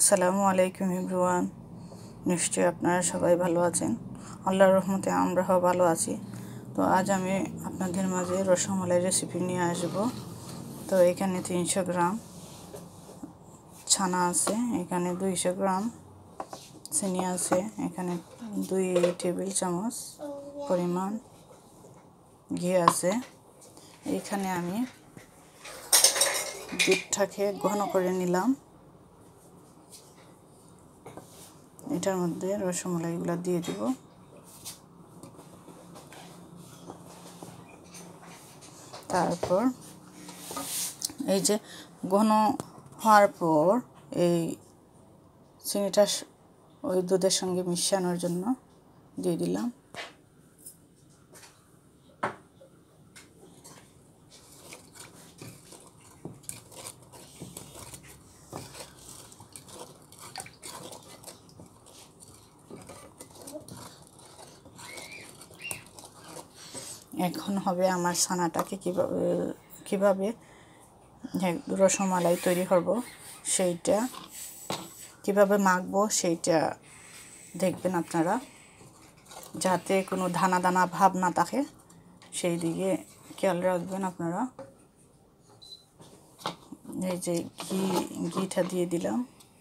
আসসালামু আলাইকুম এভরিওয়ান। নিশ্চয়ই আপনারা সবাই ভালো আছেন। আল্লাহর রহমতে আমরাও ভালো আছি। তো আজ আমি আপনাদের মাঝে রসমালাই রেসিপি নিয়ে আসব। তো এখানে 300 গ্রাম ছানা আছে, এখানে 200 গ্রাম চিনি আছে, এখানে 2 টেবিল চামচ পরিমাণ ঘি আছে। এখানে আমি দুধটাকে ঘন করে নিলাম। এটার মধ্যে রসমালাইগুলো দিয়ে দিব। তারপর এই যে ঘন হওয়ার পর এই চিনিটা ওই দুধের সঙ্গে মিশানোর জন্য দিয়ে দিলাম। এখন হবে আমার ছানাটাকে কিভাবে রসমালাই তৈরি করব সেইটা কিভাবে মাখবো সেইটা দেখবেন আপনারা, যাতে কোনো দানা দানা ভাব না থাকে সেই দিকে খেয়াল রাখবেন আপনারা। এই যে ঘিটা দিয়ে দিলাম।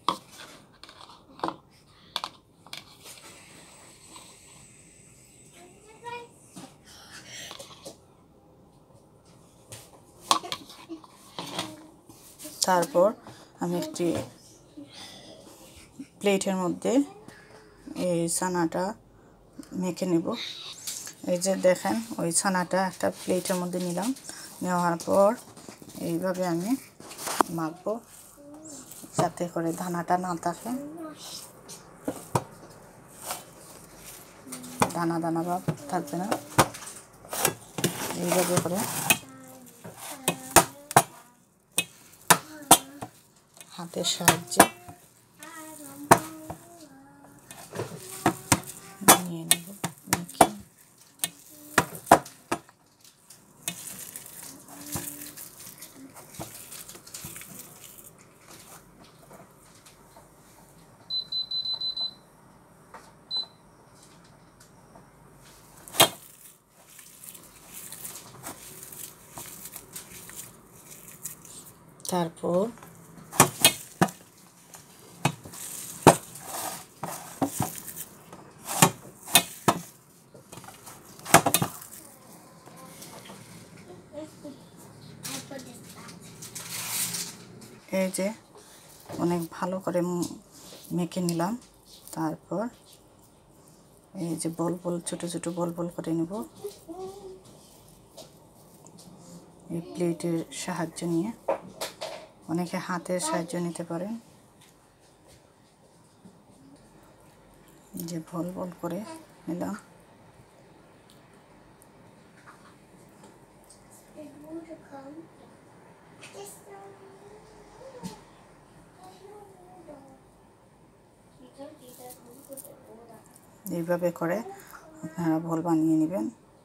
তারপর আমি একটি প্লেটের মধ্যে এই ছানাটা মেখে নেব। এই যে দেখেন ওই ছানাটা একটা প্লেটের মধ্যে নিলাম। নেওয়ার পর এইভাবে আমি মাখবো যাতে করে দানাটা না থাকে, দানা দানা ভাব থাকবে না। এইভাবে করে হাতের সাহায্যে নিয়ে নেব। তারপর এই যে অনেক ভালো করে মেখে নিলাম। তারপর এই যে বল বল ছোট ছোট বল বল করে নেব এই প্লেটের সাহায্য নিয়ে। অনেকে হাতের সাহায্য নিতে পারেন। যে বল বল করে নিলাম। এইভাবে করে আপনারা বল বানিয়ে নেবেন।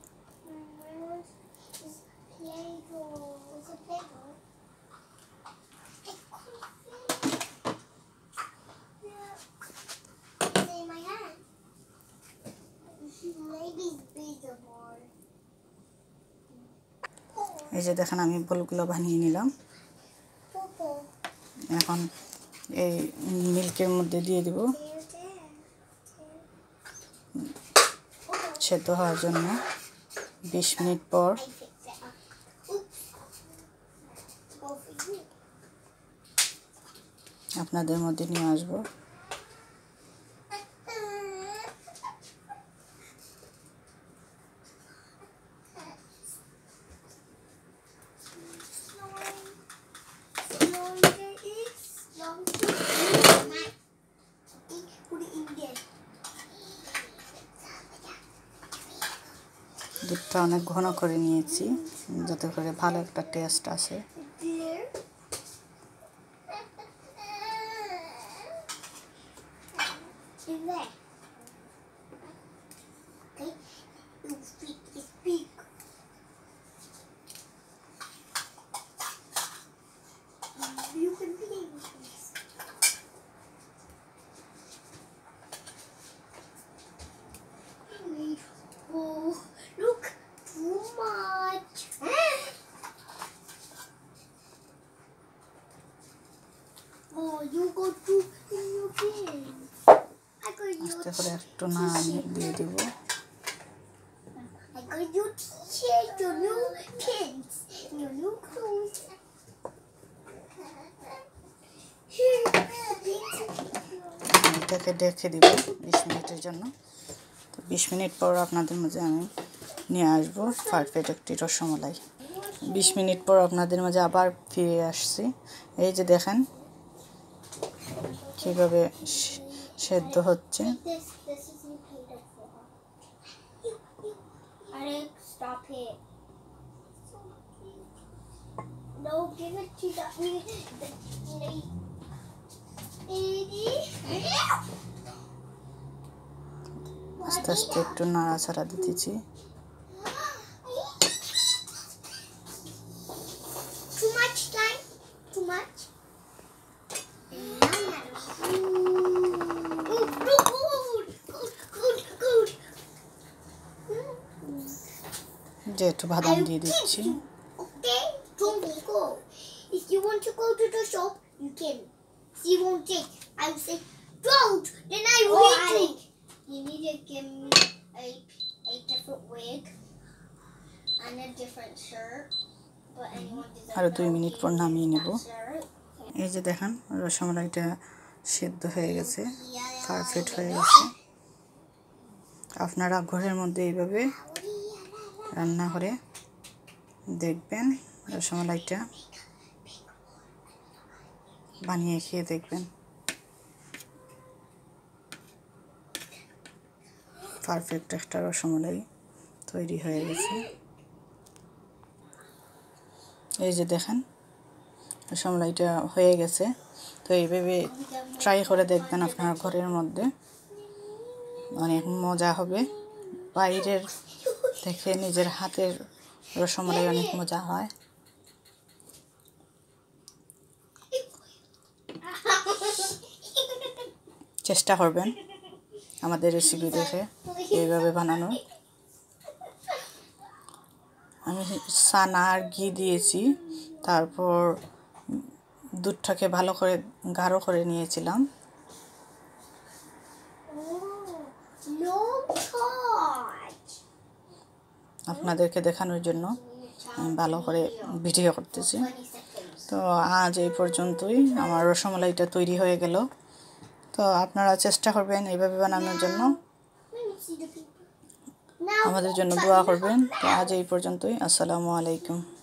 এই যে দেখেন আমি বলগুলো বানিয়ে নিলাম। এখন এই মিল্কের মধ্যে দিয়ে দিব সেদ্ধ হওয়ার জন্য। 20 মিনিট পর আপনাদের মধ্যে নিয়ে আসবো। দুধটা অনেক ঘন করে নিয়েছি যাতে করে ভালো একটা টেস্ট আসে। আস্তে করে একটু নাড়া দিয়ে দিব। এটাকে ঢেকে দিব 20 মিনিটের জন্য। তো 20 মিনিট পর আপনাদের মাঝে আমি নিয়ে আসবো পারফেক্ট একটি রসমালাই। 20 মিনিট পর আপনাদের মাঝে আবার ফিরে আসছি। এই যে দেখেন কীভাবে সেদ্ধ হচ্ছে। আস্তে আস্তে একটু নাড়াচাড়া দিতেছি। যে একটু বাদাম দিয়ে দিচ্ছি। If you want to go to the shop, you can. If you won't take, I will say, don't. Then I will hit you. You need to give me a different wig and a different shirt. But anyone deserves আরো 2 minute পর নামিয়ে নেব। এই যে দেখেন রসমালাইটা সিদ্ধ হয়ে গেছে, পারফেক্ট হয়ে গেছে। আপনারা ঘরের মধ্যে এইভাবে রান্না করে দেখবেন, রসমালাইটা বানিয়ে খেয়ে দেখবেন। পারফেক্ট একটা রসমালাই তৈরি হয়ে গেছে। এই যে দেখেন রসমালাইটা হয়ে গেছে। তো এইভাবে ট্রাই করে দেখবেন আপনার ঘরের মধ্যে, অনেক মজা হবে। বাইরের থেকে নিজের হাতের রসমালাই অনেক মজা হয়। চেষ্টা করবেন আমাদের রেসিপি দেখে এইভাবে বানানো। আমি ছানা আর ঘি দিয়েছি, তারপর দুধটাকে ভালো করে গাঢ় করে নিয়েছিলাম। আপনাদেরকে দেখানোর জন্য আমি ভালো করে ভিডিও করতেছি। তো আজ এই পর্যন্তই, আমার রসমালাইটা তৈরি হয়ে গেল। তো আপনারা চেষ্টা করবেন এইভাবে বানানোর জন্য, আমাদের জন্য দোয়া করবেন। তো আজ এই পর্যন্তই। আসসালামু আলাইকুম।